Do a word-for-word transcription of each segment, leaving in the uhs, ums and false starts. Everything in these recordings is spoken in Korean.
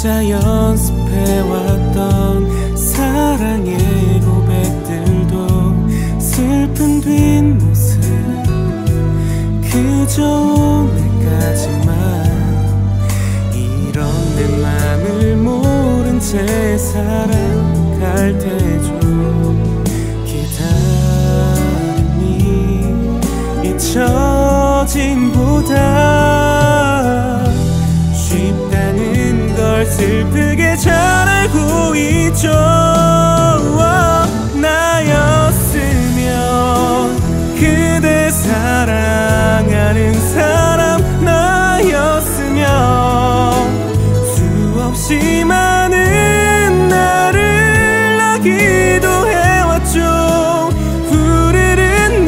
혼자 연습해왔던 사랑의 고백들도 슬픈 뒷모습 그저 오늘까지만 이런 내 맘을 모른 채 살아갈 테죠. 기다림이 잊혀짐보다 쉽다는 걸 슬프게 잘 알고 있죠. 나였으면 그대 사랑하는 사람 나였으면 수없이 많은 나를 나기도 해왔죠. 푸르른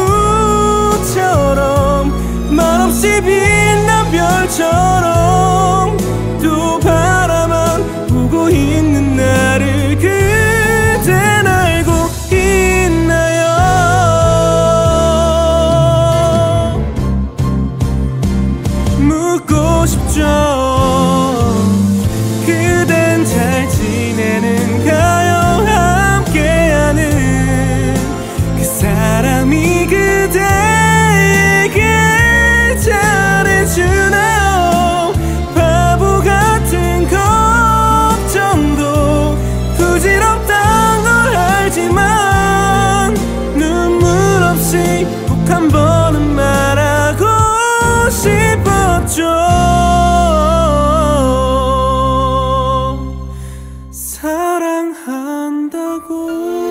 나무처럼 말없이 빛난 별처럼 또 바라만 보고 있는 나를 그댄 알고 있나요? 묻고 싶죠. 그댄 잘 지내는가요? 함께하는 그 사람이 그대에게 잘해주나요? 바보 같은 걱정도 부질없단 걸 알지만 눈물 없이 꼭 한 번은 말하고 싶었죠. 사랑한다고.